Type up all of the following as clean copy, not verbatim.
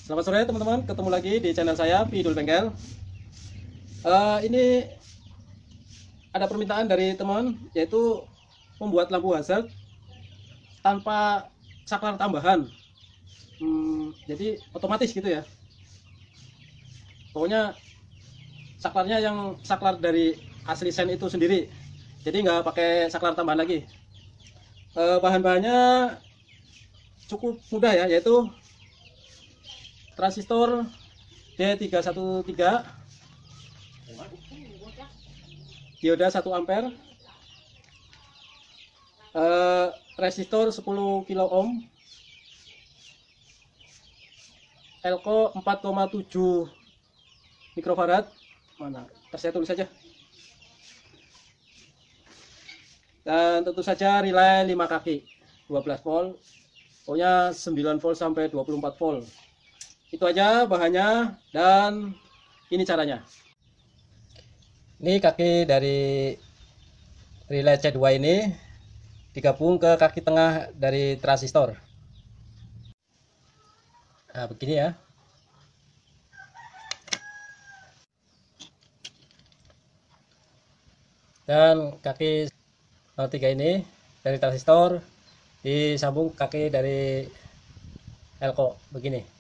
Selamat sore teman-teman, ketemu lagi di channel saya Pidul Bengkel. Ini ada permintaan dari teman, yaitu membuat lampu hazard tanpa saklar tambahan. Jadi otomatis gitu ya. Pokoknya saklarnya yang saklar dari asli sen itu sendiri. Jadi nggak pakai saklar tambahan lagi. Bahan-bahannya cukup mudah ya, yaitu transistor D313, dioda 1 ampere, resistor 10 kilo ohm, elko 4,7 mikrofarad. Mana? Saya tulis saja. Dan tentu saja relay 5 kaki 12 volt, pokoknya 9 volt sampai 24 volt. Itu aja bahannya dan ini caranya. Ini kaki dari relay C2 ini digabung ke kaki tengah dari transistor. Nah, begini ya. Dan kaki 3 ini dari transistor disambung kaki dari elko begini.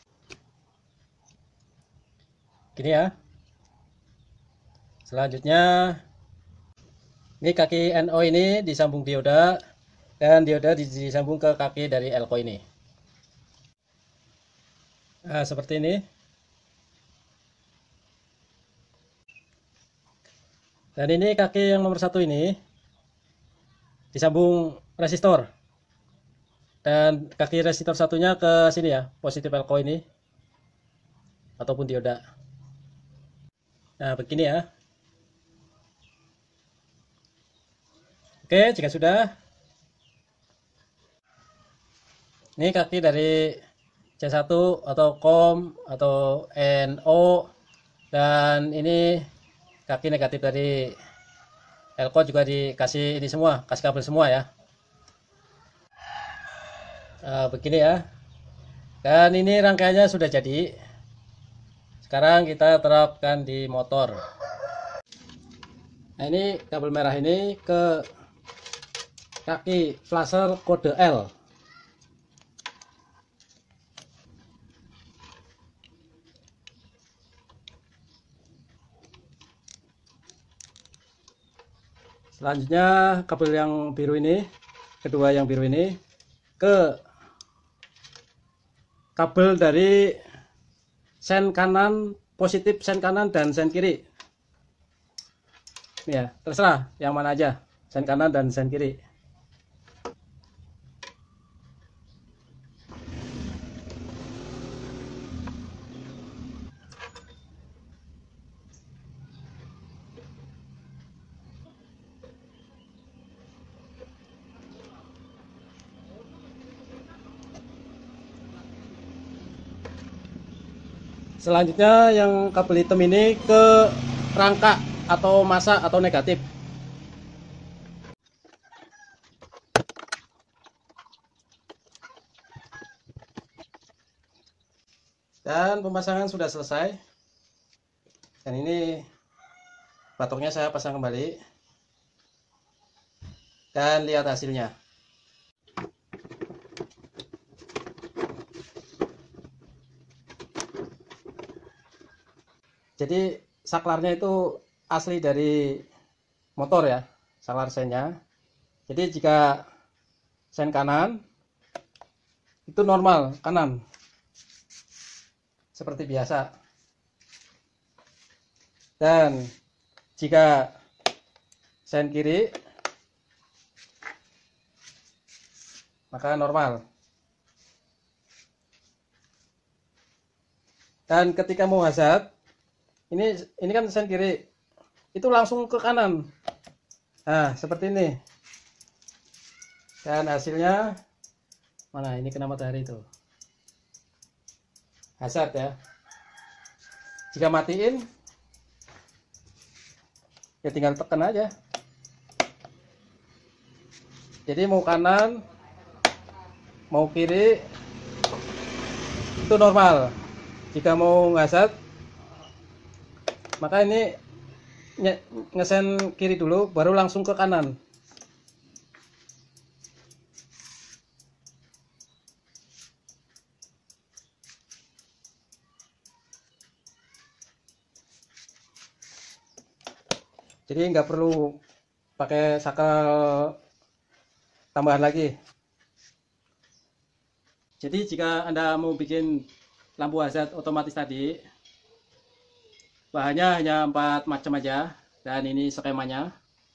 Gini ya. Selanjutnya ini kaki NO ini disambung dioda dan dioda disambung ke kaki dari elko ini. Nah, seperti ini. Dan ini kaki yang nomor 1 ini disambung resistor. Dan kaki resistor satunya ke sini ya, positif elko ini ataupun dioda. Nah, begini ya. Oke, jika sudah, ini kaki dari C1 atau COM atau NO, dan ini kaki negatif dari elko juga dikasih ini semua, kasih kabel semua ya. Nah, begini ya. Dan ini rangkaiannya sudah jadi. Sekarang kita terapkan di motor. Nah, ini kabel merah ini ke kaki flasher kode L. Selanjutnya kabel yang biru ini, kedua yang biru ini ke kabel dari sen kanan, positif sen kanan dan sen kiri. Ini ya, terserah yang mana aja, sen kanan dan sen kiri. Selanjutnya yang kabel hitam ini ke rangka atau masa atau negatif. Dan pemasangan sudah selesai. Dan ini batoknya saya pasang kembali. Dan lihat hasilnya. Jadi saklarnya itu asli dari motor ya, saklar sennya. Jadi jika sen kanan itu normal kanan, seperti biasa. Dan jika sen kiri maka normal. Dan ketika mau hazard, ini kan sen kiri, itu langsung ke kanan. Nah, seperti ini. Dan hasilnya mana? Ini kena matahari itu. Hazard ya. Jika matiin, ya tinggal tekan aja. Jadi mau kanan, mau kiri, itu normal. Jika mau ngasat, maka ini ngesen kiri dulu, baru langsung ke kanan. Jadi nggak perlu pakai sakal tambahan lagi. Jadi jika Anda mau bikin lampu hazard otomatis tadi, bahannya hanya 4 macam aja, dan ini skemanya.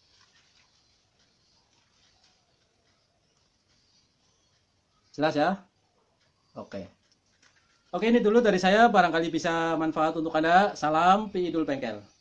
Jelas ya? Oke. Oke, ini dulu dari saya, barangkali bisa manfaat untuk Anda. Salam Pi Idul Bengkel.